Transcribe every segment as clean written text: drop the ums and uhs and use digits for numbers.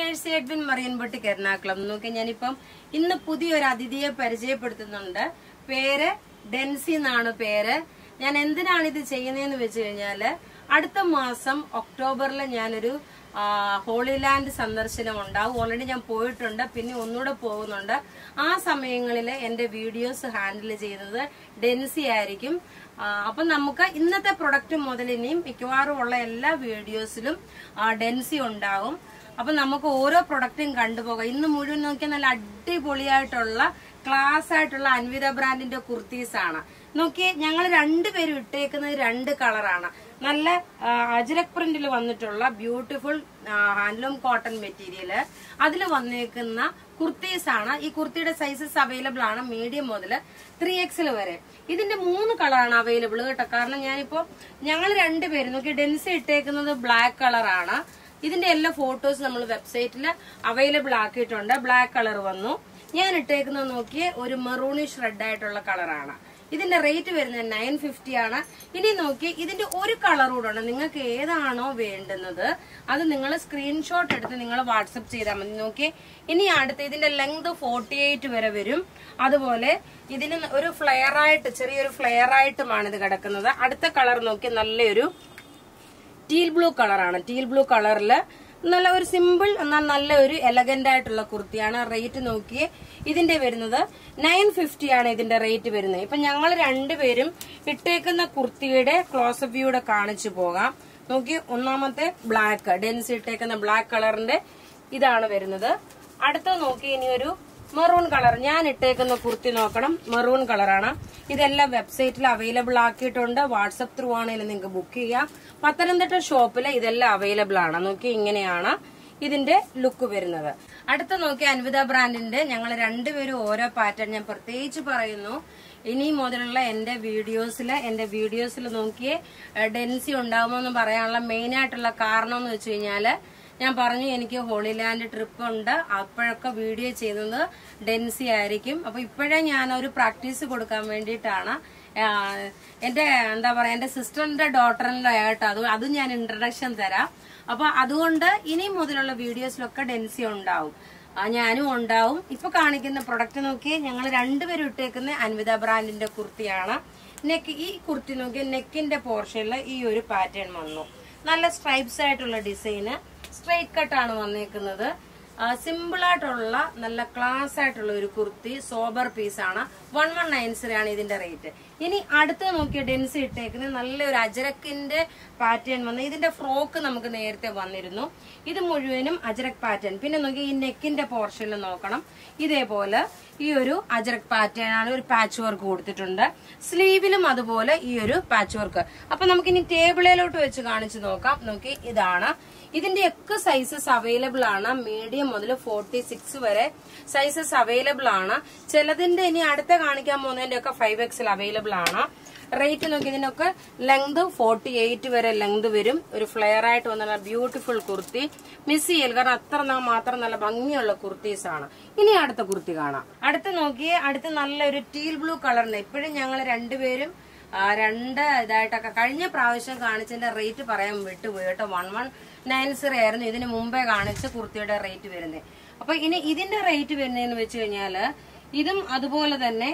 Mercy Edwin മറിയൻപൊട്ടി Ernakulam. നോക്കി ഞാനിപ്പം ഇന്ന് പുതിയൊരു അതിഥിയെ പരിചയപ്പെടുത്തുന്നുണ്ട്. പേര് ഡെൻസി എന്നാണ് പേര്. ഞാൻ എന്തിനാണ് ഇത് ചെയ്യുന്നതെന്ന് വെച്ച് കഴിഞ്ഞാല് അടുത്ത മാസം ഒക്ടോബറിൽ ഞാനൊരു ഹോളി ലാൻഡ് സന്ദർശനം ഉണ്ടാവും. ഓൾറെഡി ഞാൻ പോയിട്ടുണ്ട്, പിന്നെ ഒന്നുകൂടെ പോകുന്നുണ്ട്. ആ സമയങ്ങളിൽ എന്റെ വീഡിയോസ് ഹാൻഡിൽ ചെയ്യുന്നത് ഡെൻസി ആയിരിക്കും. അപ്പൊ നമുക്ക് ഇന്നത്തെ പ്രൊഡക്റ്റ് മുതൽ ഇനിയും മിക്കവാറും ഉള്ള എല്ലാ വീഡിയോസിലും ഡെൻസി ഉണ്ടാവും. അപ്പൊ നമുക്ക് ഓരോ പ്രൊഡക്റ്റും കണ്ടുപോകാം. ഇന്ന് മുഴുവൻ നോക്കിയാൽ നല്ല അടിപൊളിയായിട്ടുള്ള ക്ലാസ് ആയിട്ടുള്ള അൻവിത ബ്രാൻഡിന്റെ കുർത്തീസ് ആണ്. നോക്കിയേ, ഞങ്ങൾ രണ്ടുപേരും ഇട്ടേക്കുന്നത് രണ്ട് കളറാണ്. നല്ല അജ്രക് പ്രിന്റിൽ വന്നിട്ടുള്ള ബ്യൂട്ടിഫുൾ ഹാൻഡ്ലൂം കോട്ടൺ മെറ്റീരിയല്. അതിൽ വന്നേക്കുന്ന കുർത്തീസ് ആണ്. ഈ കുർത്തിയുടെ സൈസസ് അവൈലബിൾ ആണ് മീഡിയം മുതൽ 3XL വരെ. ഇതിന്റെ 3 കളറാണ് അവൈലബിൾ കേട്ടോ. കാരണം ഞാനിപ്പോ ഞങ്ങൾ രണ്ടുപേരും നോക്കി ഡെൻസി ഇട്ടേക്കുന്നത് ബ്ലാക്ക് കളറാണ്. ഇതിന്റെ എല്ലാ ഫോട്ടോസ് നമ്മൾ വെബ്സൈറ്റിൽ അവൈലബിൾ ആക്കിയിട്ടുണ്ട്. ബ്ലാക്ക് കളർ വന്നു. ഞാൻ ഇട്ടേക്കുന്നത് നോക്കിയേ ഒരു മെറൂണിഷ് റെഡ് ആയിട്ടുള്ള കളറാണ്. ഇതിന്റെ റേറ്റ് വരുന്നത് 950 ആണ്. ഇനി നോക്കി ഇതിന്റെ ഒരു കളർ കൂടെ ഉണ്ട്. നിങ്ങൾക്ക് ഏതാണോ വേണ്ടുന്നത് അത് നിങ്ങൾ സ്ക്രീൻഷോട്ട് എടുത്ത് നിങ്ങൾ വാട്സപ്പ് ചെയ്താൽ മതി. നോക്കി ഇനി അടുത്ത് ഇതിന്റെ ലെങ്ത് 48 വരെ വരും. അതുപോലെ ഇതിന് ഒരു ഫ്ലെയർ ആയിട്ട് ചെറിയൊരു ഫ്ലെയർ ആയിട്ടുമാണ് ഇത് കിടക്കുന്നത്. അടുത്ത കളർ നോക്കി നല്ലൊരു ടീൽ ബ്ലൂ കളറാണ്. ടീൽ ബ്ലൂ കളറില് നല്ല ഒരു സിമ്പിൾ എന്നാൽ നല്ല ഒരു എലഗന്റ് ആയിട്ടുള്ള കുർത്തിയാണ്. റേറ്റ് നോക്കിയേ ഇതിന്റെ വരുന്നത് 950 ആണ് ഇതിന്റെ റേറ്റ് വരുന്നത്. ഇപ്പൊ ഞങ്ങൾ രണ്ടുപേരും ഇട്ടേക്കുന്ന കുർത്തിയുടെ ക്ലോസപ്പ് വ്യൂടെ കാണിച്ചു പോകാം. നോക്കി, ഒന്നാമത്തെ ബ്ലാക്ക് ഡെൻസി ഇട്ടേക്കുന്ന ബ്ലാക്ക് കളറിന്റെ ഇതാണ് വരുന്നത്. അടുത്ത നോക്കി ഇനി ഒരു മെറൂൺ കളർ. ഞാൻ ഇട്ടേക്കുന്ന കുർത്തി നോക്കണം, മെറൂൺ കളറാണ്. ഇതെല്ലാം വെബ്സൈറ്റിൽ അവൈലബിൾ ആക്കിയിട്ടുണ്ട്. വാട്സപ്പ് ത്രൂ ആണെങ്കിലും നിങ്ങൾക്ക് ബുക്ക് ചെയ്യാം. പത്തനംതിട്ട ഷോപ്പിൽ ഇതെല്ലാം അവൈലബിൾ ആണ്. നോക്കി ഇങ്ങനെയാണ് ഇതിന്റെ ലുക്ക് വരുന്നത്. അടുത്ത നോക്കി അൻവിത ബ്രാൻഡിന്റെ ഞങ്ങൾ രണ്ടുപേരും ഓരോ പാറ്റേൺ ഞാൻ പ്രത്യേകിച്ച് പറയുന്നു. ഇനി മുതലുള്ള എന്റെ വീഡിയോസിൽ നോക്കിയേ ഡെൻസി ഉണ്ടാകുമെന്ന് പറയാനുള്ള മെയിൻ ആയിട്ടുള്ള കാരണം എന്ന് വെച്ച് കഴിഞ്ഞാല് ഞാൻ പറഞ്ഞു എനിക്ക് ഹോളി ലാൻഡ് ട്രിപ്പ് ഉണ്ട്. അപ്പോഴൊക്കെ വീഡിയോ ചെയ്യുന്നത് ഡെൻസി ആയിരിക്കും. അപ്പൊ ഇപ്പോഴേ ഞാനൊരു പ്രാക്ടീസ് കൊടുക്കാൻ വേണ്ടിയിട്ടാണ്. എന്റെ എന്താ പറയാ എന്റെ സിസ്റ്ററിന്റെ ഡോട്ടറിന്റെ ആയിട്ട് അതും ഞാൻ ഇൻട്രഡക്ഷൻ തരാം. അപ്പൊ അതുകൊണ്ട് ഇനി മുതലുള്ള വീഡിയോസിലൊക്കെ ഡെൻസി ഉണ്ടാവും, ഞാനും ഉണ്ടാവും. ഇപ്പൊ കാണിക്കുന്ന പ്രൊഡക്റ്റ് നോക്കി ഞങ്ങൾ രണ്ടുപേരും ഇട്ടേക്കുന്ന അൻവിത ബ്രാൻഡിന്റെ കുർത്തിയാണ്. ഈ കുർത്തി നോക്കി നെക്കിന്റെ പോർഷനിൽ ഈ ഒരു പാറ്റേൺ വന്നു. നല്ല സ്ട്രൈപ്സ് ആയിട്ടുള്ള ഡിസൈന്, സ്ട്രൈറ്റ് കട്ടാണ് വന്നേക്കുന്നത്. സിമ്പിൾ ആയിട്ടുള്ള നല്ല ക്ലാസ് ആയിട്ടുള്ള ഒരു കുർത്തി, സോബർ പീസാണ്. 1190 ആണ് ഇതിന്റെ റേറ്റ്. ഇനി അടുത്ത് നോക്കിയ ഡെൻസി ഇട്ടേക്കുന്നത് നല്ലൊരു അജരക്കിന്റെ പാറ്റേൺ വന്ന് ഇതിന്റെ ഫ്രോക്ക് നമുക്ക് നേരത്തെ വന്നിരുന്നു. ഇത് മുഴുവനും അജരക് പാറ്റേൺ. പിന്നെ നോക്കി ഈ നെക്കിന്റെ പോർഷനിൽ നോക്കണം, ഇതേപോലെ ഈ ഒരു അജരക് പാറ്റേൺ ആണ്. ഒരു പാച്ച് വർക്ക് കൊടുത്തിട്ടുണ്ട്. സ്ലീവിലും അതുപോലെ ഈ ഒരു പാച്ച് വർക്ക്. അപ്പൊ നമുക്കിനി ടേബിളിലോട്ട് വെച്ച് കാണിച്ചു നോക്കാം. നോക്കി ഇതാണ്. ഇതിന്റെ ഒക്കെ സൈസസ് അവൈലബിൾ ആണ്. മീഡിയം മുതൽ 46 വരെ സൈസസ് അവൈലബിൾ ആണ്. ചിലതിന്റെ ഇനി അടുത്ത കാണിക്കാൻ പോകുന്നതിന്റെ ഒക്കെ 5XL അവൈലബിൾ ആണ്. റേറ്റ് നോക്കി ഇതിനൊക്കെ ലെങ്ത് 48 വരെ ലെങ്ത് വരും. ഒരു ഫ്ലെയർ ആയിട്ട് വന്നുള്ള ബ്യൂട്ടിഫുൾ കുർത്തി. മിസ് ചെയ്യൽ, കാരണം അത്ര മാത്രം നല്ല ഭംഗിയുള്ള കുർത്തീസ് ആണ്. ഇനി അടുത്ത കുർത്തി കാണാം. അടുത്ത് നോക്കിയേ, അടുത്ത് നല്ലൊരു ടീൽ ബ്ലൂ കളറിന്. ഇപ്പോഴും ഞങ്ങൾ രണ്ടുപേരും രണ്ട് ഇതായിട്ടൊക്കെ കഴിഞ്ഞ പ്രാവശ്യം കാണിച്ചതിന്റെ റേറ്റ് പറയാൻ വിട്ടുപോയി കേട്ടോ. 1190 ആയിരുന്നു ഇതിന് മുമ്പേ കാണിച്ച കുർത്തിയുടെ റേറ്റ് വരുന്നത്. അപ്പൊ ഇനി ഇതിന്റെ റേറ്റ് വരുന്നതെന്ന് വെച്ച് കഴിഞ്ഞാല് ഇതും അതുപോലെ തന്നെ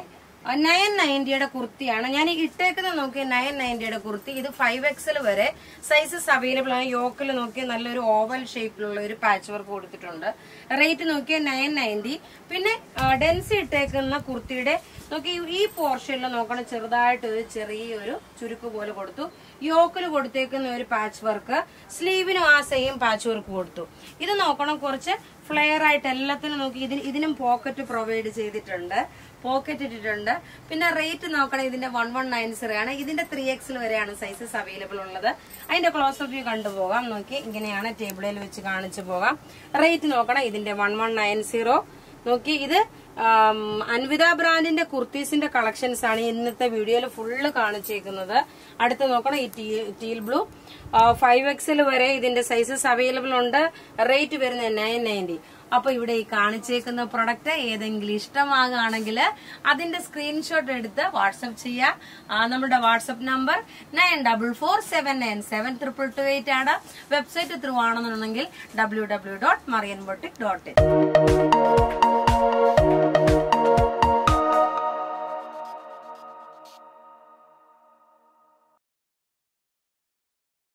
990യുടെ കുർത്തിയാണ്. ഞാൻ ഇട്ടേക്കുന്നത് നോക്കിയ 990യുടെ കുർത്തി. ഇത് 5XL വരെ സൈസസ് അവൈലബിൾ ആണ്. യോക്കിൽ നോക്കിയ നല്ലൊരു ഓവൽ ഷേപ്പിലുള്ള ഒരു പാച്ച് വർക്ക് കൊടുത്തിട്ടുണ്ട്. റേറ്റ് നോക്കിയ 990. പിന്നെ ഡെൻസി ഇട്ടേക്കുന്ന കുർത്തിയുടെ നോക്കി ഈ പോർഷനിൽ നോക്കണം, ചെറുതായിട്ട് ഒരു ചെറിയൊരു ചുരുക്ക് പോലെ കൊടുത്തു. യോക്കിൽ കൊടുത്തേക്കുന്ന ഒരു പാച്ച് വർക്ക്, സ്ലീവിനും ആ സെയിം പാച്ച് വർക്ക് കൊടുത്തു. ഇത് നോക്കണം കുറച്ച് ഫ്ലെയർ ആയിട്ട് എല്ലാത്തിനും നോക്കി ഇതിനും പോക്കറ്റ് പ്രൊവൈഡ് ചെയ്തിട്ടുണ്ട്, പോക്കറ്റ് ഇട്ടിട്ടുണ്ട്. പിന്നെ റേറ്റ് നോക്കണം, ഇതിന്റെ 1190 ആണ്. ഇതിന്റെ 3XL വരെയാണ് സൈസസ് അവൈലബിൾ ഉള്ളത്. അതിന്റെ ക്ലോസപ്പ് വ്യൂ കണ്ടുപോകാം. നോക്കി ഇങ്ങനെയാണ് ടേബിളിൽ വെച്ച് കാണിച്ചു പോകാം. റേറ്റ് നോക്കണം, ഇതിന്റെ 1190. നോക്കി ഇത് അൻവിത ബ്രാൻഡിന്റെ കുർത്തീസിന്റെ കളക്ഷൻസ് ആണ് ഇന്നത്തെ വീഡിയോയിൽ ഫുള്ള് കാണിച്ചേക്കുന്നത്. അടുത്ത് നോക്കണം, ഈ ടീൽ ബ്ലൂ 5XL വരെ ഇതിന്റെ സൈസസ് അവൈലബിൾ ഉണ്ട്. റേറ്റ് വരുന്നത് 990. അപ്പൊ ഇവിടെ ഈ കാണിച്ചേക്കുന്ന പ്രൊഡക്റ്റ് ഏതെങ്കിലും ഇഷ്ടമാകുകയാണെങ്കിൽ അതിന്റെ സ്ക്രീൻഷോട്ട് എടുത്ത് വാട്സ്ആപ്പ് ചെയ്യാം. നമ്മുടെ വാട്സ്ആപ്പ് നമ്പർ 9447972228 ആണ്. വെബ്സൈറ്റ് ത്രൂ ആണെന്നുണ്ടെങ്കിൽ www.marianboutique.in.